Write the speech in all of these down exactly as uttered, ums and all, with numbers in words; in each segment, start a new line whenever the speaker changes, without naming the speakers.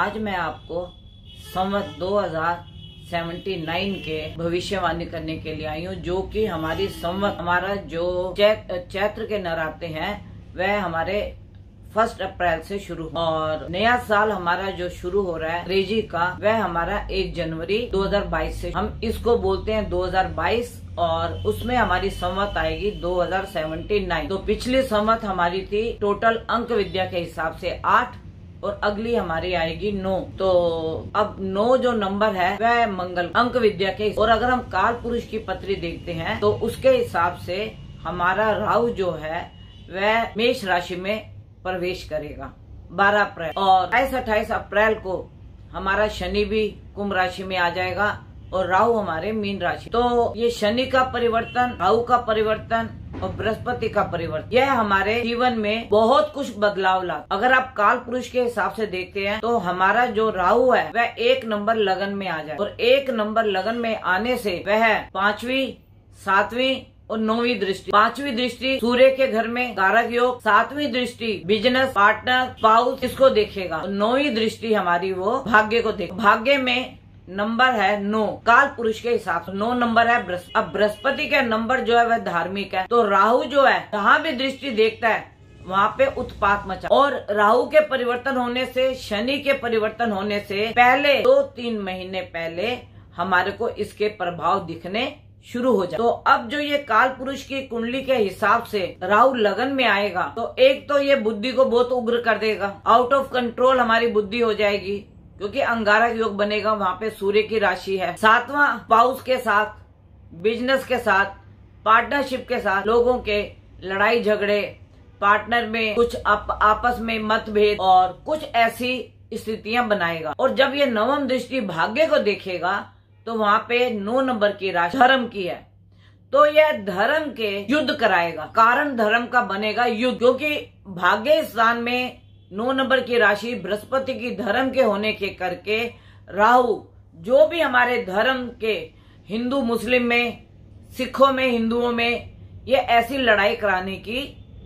आज मैं आपको संवत दो हजार उन्यासी के भविष्यवाणी करने के लिए आई हूँ, जो कि हमारी संवत हमारा जो चैत्र के नवरात्रे हैं वह हमारे फर्स्ट अप्रैल से शुरू और नया साल हमारा जो शुरू हो रहा है अंग्रेजी का वह हमारा एक जनवरी दो हजार बाईस से। हम इसको बोलते हैं दो हजार बाईस और उसमें हमारी संवत आएगी दो हजार उन्यासी। तो पिछली संवत हमारी थी टोटल अंक विद्या के हिसाब से आठ और अगली हमारी आएगी नौ। तो अब नौ जो नंबर है वह मंगल अंक विद्या के, और अगर हम काल पुरुष की पत्री देखते हैं तो उसके हिसाब से हमारा राहु जो है वह मेष राशि में प्रवेश करेगा बारह अप्रैल, और अट्ठाईस अट्ठाईस अप्रैल को हमारा शनि भी कुंभ राशि में आ जाएगा और राहु हमारे मीन राशि। तो ये शनि का परिवर्तन, राहु का परिवर्तन और बृहस्पति का परिवर्तन, यह हमारे जीवन में बहुत कुछ बदलाव लाता। अगर आप काल पुरुष के हिसाब से देखते हैं तो हमारा जो राहु है वह एक नंबर लगन में आ जाए, और एक नंबर लगन में आने से वह पांचवी, सातवीं और नौवीं दृष्टि, पांचवी दृष्टि सूर्य के घर में कारक योग, सातवीं दृष्टि बिजनेस पार्टनर स्पाउस इसको देखेगा, नौवीं दृष्टि हमारी वो भाग्य को देखेगा। भाग्य में नंबर है नौ काल पुरुष के हिसाब से, नौ नंबर है बृहस्पति। अब बृहस्पति का नंबर जो है वह धार्मिक है, तो राहु जो है जहाँ भी दृष्टि देखता है वहाँ पे उत्पात मचा, और राहु के परिवर्तन होने से, शनि के परिवर्तन होने से पहले दो तीन महीने पहले हमारे को इसके प्रभाव दिखने शुरू हो जाए। तो अब जो ये काल पुरुष की कुंडली के हिसाब से राहु लगन में आएगा तो एक तो ये बुद्धि को बहुत उग्र कर देगा, आउट ऑफ कंट्रोल हमारी बुद्धि हो जाएगी, क्योंकि अंगारक योग बनेगा, वहाँ पे सूर्य की राशि है। सातवां स्पाउस के साथ, बिजनेस के साथ, पार्टनरशिप के साथ लोगों के लड़ाई झगड़े, पार्टनर में कुछ आप, आपस में मतभेद और कुछ ऐसी स्थितियां बनाएगा। और जब ये नवम दृष्टि भाग्य को देखेगा तो वहाँ पे नौ नंबर की राशि धर्म की है, तो यह धर्म के युद्ध कराएगा, कारण धर्म का बनेगा युद्ध, क्योंकि भाग्य स्थान में नौ नंबर की राशि बृहस्पति की धर्म के होने के करके राहु जो भी हमारे धर्म के हिंदू मुस्लिम में, सिखों में, हिंदुओं में ये ऐसी लड़ाई कराने की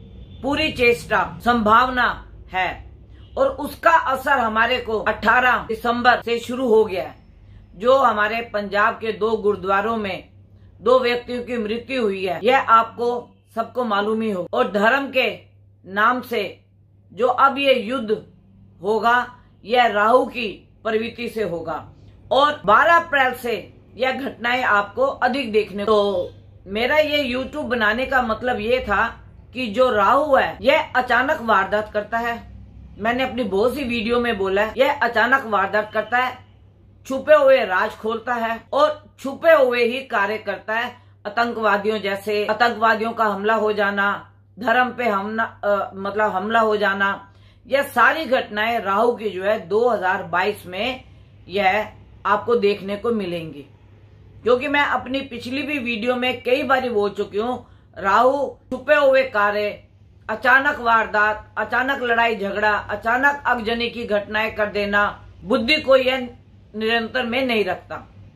पूरी चेष्टा संभावना है, और उसका असर हमारे को अठारह दिसंबर से शुरू हो गया है। जो हमारे पंजाब के दो गुरुद्वारों में दो व्यक्तियों की मृत्यु हुई है, यह आपको सबको मालूम ही हो, और धर्म के नाम से जो अब ये युद्ध होगा यह राहु की प्रवृत्ति से होगा, और बारह अप्रैल से यह घटनाएं आपको अधिक देखने को। तो मेरा ये यूट्यूब बनाने का मतलब ये था कि जो राहु है यह अचानक वारदात करता है। मैंने अपनी बहुत सी वीडियो में बोला है, यह अचानक वारदात करता है, छुपे हुए राज खोलता है और छुपे हुए ही कार्य करता है। आतंकवादियों जैसे आतंकवादियों का हमला हो जाना, धर्म पे हमला आ, मतलब हमला हो जाना, यह सारी घटनाएं राहु की जो है दो हजार बाईस में यह आपको देखने को मिलेंगी। क्योंकि मैं अपनी पिछली भी वीडियो में कई बार बोल चुकी हूँ, राहु छुपे हुए कार्य, अचानक वारदात, अचानक लड़ाई झगड़ा, अचानक आगजनी की घटनाएं कर देना, बुद्धि को यह निरंतर में नहीं रखता।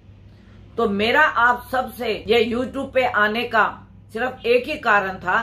तो मेरा आप सबसे ये यूट्यूब पे आने का सिर्फ एक ही कारण था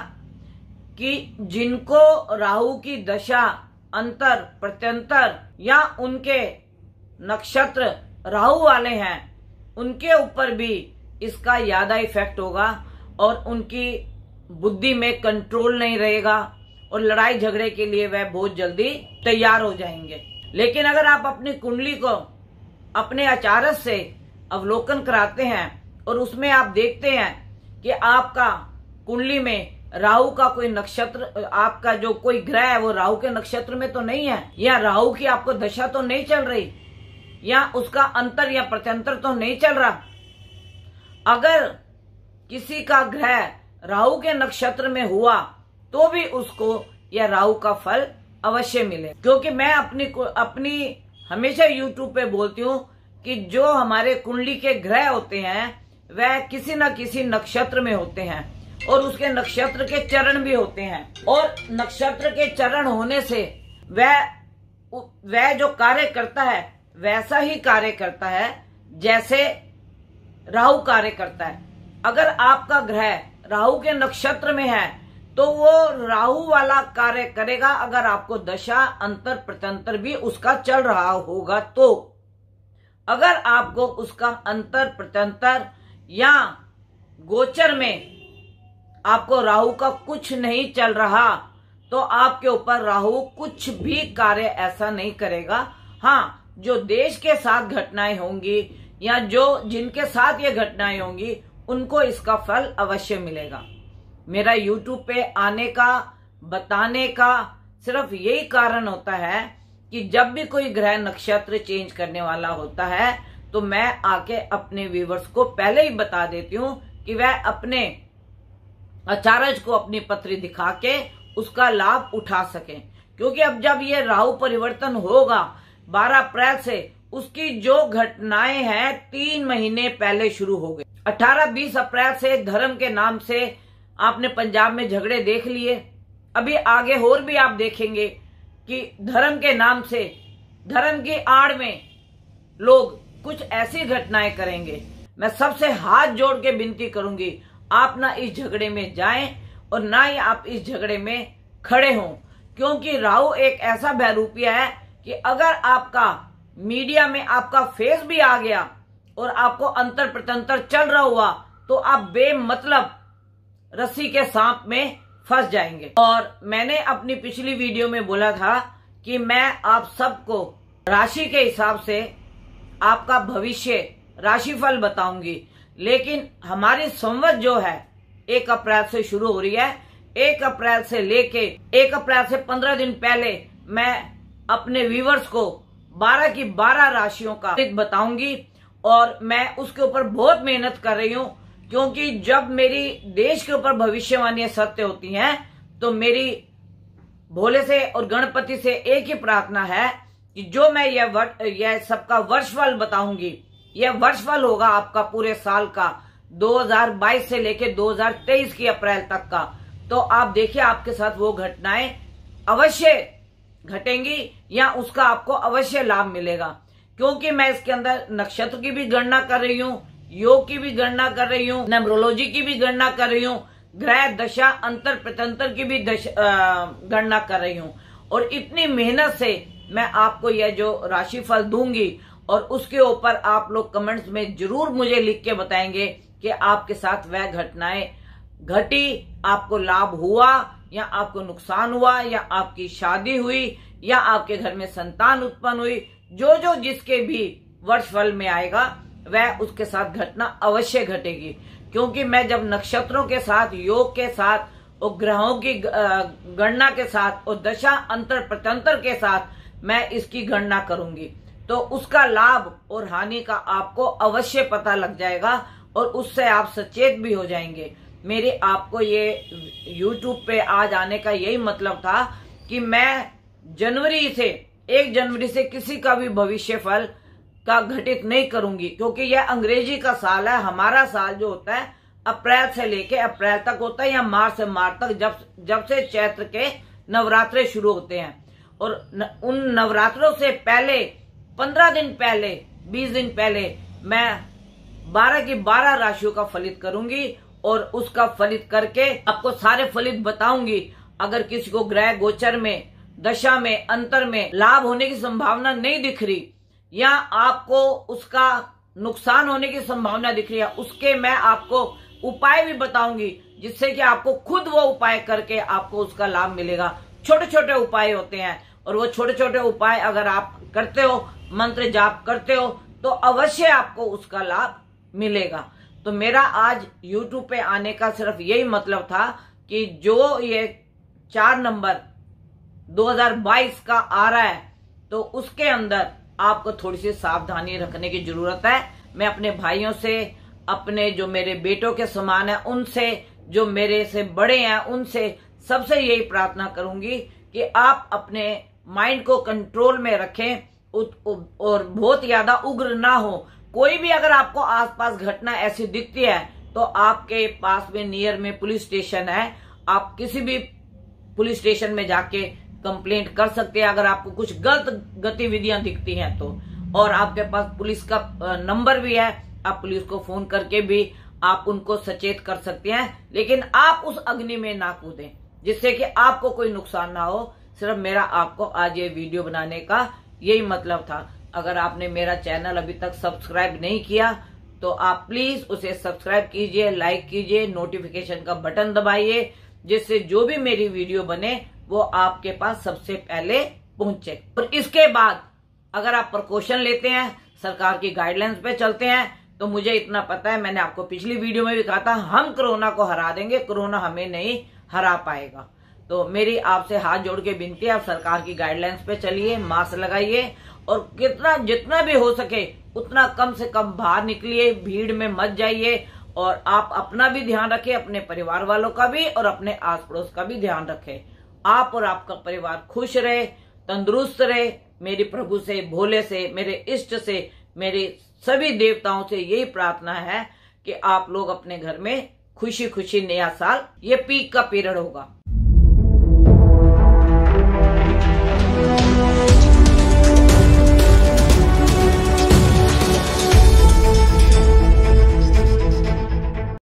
कि जिनको राहु की दशा, अंतर, प्रत्यंतर या उनके नक्षत्र राहु वाले हैं, उनके ऊपर भी इसका ज्यादा इफेक्ट होगा और उनकी बुद्धि में कंट्रोल नहीं रहेगा और लड़ाई झगड़े के लिए वह बहुत जल्दी तैयार हो जाएंगे। लेकिन अगर आप अपनी कुंडली को अपने आचार्य से अवलोकन कराते हैं और उसमें आप देखते हैं कि आपका कुंडली में राहु का कोई नक्षत्र, आपका जो कोई ग्रह है वो राहु के नक्षत्र में तो नहीं है, या राहु की आपको दशा तो नहीं चल रही, या उसका अंतर या प्रत्यंतर तो नहीं चल रहा। अगर किसी का ग्रह राहु के नक्षत्र में हुआ तो भी उसको यह राहु का फल अवश्य मिले। क्योंकि मैं अपनी अपनी हमेशा यूट्यूब पे बोलती हूँ कि जो हमारे कुंडली के ग्रह होते हैं वह किसी न किसी नक्षत्र में होते हैं, और उसके नक्षत्र के चरण भी होते हैं, और नक्षत्र के चरण होने से वह वह जो कार्य करता है वैसा ही कार्य करता है जैसे राहु कार्य करता है। अगर आपका ग्रह राहु के नक्षत्र में है तो वो राहु वाला कार्य करेगा अगर आपको दशा अंतर प्रत्यंतर भी उसका चल रहा होगा। तो अगर आपको उसका अंतर प्रत्यंतर या गोचर में आपको राहु का कुछ नहीं चल रहा तो आपके ऊपर राहु कुछ भी कार्य ऐसा नहीं करेगा। हाँ, जो देश के साथ घटनाएं होंगी या जो जिनके साथ ये घटनाएं होंगी उनको इसका फल अवश्य मिलेगा। मेरा यूट्यूब पे आने का, बताने का सिर्फ यही कारण होता है कि जब भी कोई ग्रह नक्षत्र चेंज करने वाला होता है तो मैं आके अपने व्यूवर्स को पहले ही बता देती हूँ कि वह अपने आचार्य को अपनी पत्री दिखा के उसका लाभ उठा सके। क्योंकि अब जब ये राहु परिवर्तन होगा बारह अप्रैल से, उसकी जो घटनाएं हैं तीन महीने पहले शुरू हो गई। अठारह बीस अप्रैल से धर्म के नाम से आपने पंजाब में झगड़े देख लिए, अभी आगे और भी आप देखेंगे कि धर्म के नाम से, धर्म की आड़ में लोग कुछ ऐसी घटनाएं करेंगे। मैं सबसे हाथ जोड़ के विनती करूंगी, आप ना इस झगड़े में जाएं और ना ही आप इस झगड़े में खड़े हों। क्योंकि राहु एक ऐसा बहरूपिया है कि अगर आपका मीडिया में आपका फेस भी आ गया और आपको अंतर प्रत्यंतर चल रहा हुआ तो आप बेमतलब रस्सी के सांप में फंस जाएंगे। और मैंने अपनी पिछली वीडियो में बोला था कि मैं आप सबको राशि के हिसाब से आपका भविष्य राशिफल बताऊंगी, लेकिन हमारी संवत जो है एक अप्रैल से शुरू हो रही है। एक अप्रैल से लेके एक अप्रैल से पंद्रह दिन पहले मैं अपने व्यूवर्स को बारह की बारह राशियों का बताऊंगी और मैं उसके ऊपर बहुत मेहनत कर रही हूँ। क्योंकि जब मेरी देश के ऊपर भविष्यवाणियां सत्य होती हैं तो मेरी भोले से और गणपति से एक ही प्रार्थना है कि जो मैं यह यह सबका वर्षफल बताऊंगी, यह वर्षफल होगा आपका पूरे साल का दो हज़ार बाईस से लेके दो हज़ार तेईस की अप्रैल तक का। तो आप देखिए आपके साथ वो घटनाएं अवश्य घटेंगी या उसका आपको अवश्य लाभ मिलेगा। क्योंकि मैं इसके अंदर नक्षत्र की भी गणना कर रही हूँ, योग की भी गणना कर रही हूँ, न्यूमरोलॉजी की भी गणना कर रही हूँ, ग्रह दशा अंतर प्रत्यंतर की भी गणना कर रही हूँ। और इतनी मेहनत से मैं आपको यह जो राशिफल दूंगी और उसके ऊपर आप लोग कमेंट्स में जरूर मुझे लिख के बताएंगे कि आपके साथ वह घटनाएं घटी, आपको लाभ हुआ या आपको नुकसान हुआ या आपकी शादी हुई या आपके घर में संतान उत्पन्न हुई। जो जो जिसके भी वर्षफल में आएगा वह उसके साथ घटना अवश्य घटेगी। क्योंकि मैं जब नक्षत्रों के साथ, योग के साथ और ग्रहों की गणना के साथ और दशा अंतर प्रत्यंतर के साथ मैं इसकी गणना करूंगी तो उसका लाभ और हानि का आपको अवश्य पता लग जाएगा और उससे आप सचेत भी हो जाएंगे। मेरे आपको ये यूट्यूब पे आज आने का यही मतलब था कि मैं जनवरी से एक जनवरी से किसी का भी भविष्य फल का घटित नहीं करूंगी। क्योंकि यह अंग्रेजी का साल है, हमारा साल जो होता है अप्रैल से लेके अप्रैल तक होता है या मार्च से मार्च तक, जब जब से चैत्र के नवरात्रे शुरू होते हैं। और न, उन नवरात्रों से पहले पंद्रह दिन पहले, बीस दिन पहले मैं बारह की बारह राशियों का फलित करूंगी और उसका फलित करके आपको सारे फलित बताऊंगी। अगर किसी को ग्रह गोचर में, दशा में, अंतर में लाभ होने की संभावना नहीं दिख रही या आपको उसका नुकसान होने की संभावना दिख रही है, उसके मैं आपको उपाय भी बताऊंगी जिससे कि आपको खुद वो उपाय करके आपको उसका लाभ मिलेगा। छोटे छोटे उपाय होते हैं और वो छोटे छोटे उपाय अगर आप करते हो, मंत्र जाप करते हो तो अवश्य आपको उसका लाभ मिलेगा। तो मेरा आज यूट्यूब पे आने का सिर्फ यही मतलब था कि जो ये चार नंबर दो हज़ार बाईस का आ रहा है तो उसके अंदर आपको थोड़ी सी सावधानी रखने की जरूरत है। मैं अपने भाइयों से, अपने जो मेरे बेटों के समान है उनसे, जो मेरे से बड़े हैं उनसे, सबसे यही प्रार्थना करूंगी कि आप अपने माइंड को कंट्रोल में रखें और बहुत ज्यादा उग्र ना हो। कोई भी अगर आपको आसपास घटना ऐसी दिखती है तो आपके पास में नियर में पुलिस स्टेशन है, आप किसी भी पुलिस स्टेशन में जाके कंप्लेंट कर सकते हैं अगर आपको कुछ गलत गतिविधियां दिखती हैं तो। और आपके पास पुलिस का नंबर भी है, आप पुलिस को फोन करके भी आप उनको सचेत कर सकते हैं। लेकिन आप उस अग्नि में ना कूदें। जिससे कि आपको कोई नुकसान ना हो। सिर्फ मेरा आपको आज ये वीडियो बनाने का यही मतलब था। अगर आपने मेरा चैनल अभी तक सब्सक्राइब नहीं किया तो आप प्लीज उसे सब्सक्राइब कीजिए, लाइक कीजिए, नोटिफिकेशन का बटन दबाइए, जिससे जो भी मेरी वीडियो बने वो आपके पास सबसे पहले पहुंचे। और इसके बाद अगर आप प्रिकॉशन लेते हैं, सरकार की गाइडलाइंस पे चलते हैं, तो मुझे इतना पता है, मैंने आपको पिछली वीडियो में भी कहा था, हम कोरोना को हरा देंगे, कोरोना हमें नहीं हरा पाएगा। तो मेरी आपसे हाथ जोड़ के विनती है, आप सरकार की गाइडलाइंस पे चलिए, मास्क लगाइए और कितना जितना भी हो सके उतना कम से कम बाहर निकलिए, भीड़ में मत जाइए। और आप अपना भी ध्यान रखें, अपने परिवार वालों का भी और अपने आस पड़ोस का भी ध्यान रखें। आप और आपका परिवार खुश रहे, तंदुरुस्त रहे। मेरी प्रभु से, भोले से, मेरे इष्ट से, मेरे सभी देवताओं से यही प्रार्थना है कि आप लोग अपने घर में खुशी खुशी नया साल, ये पीक का पीरियड होगा,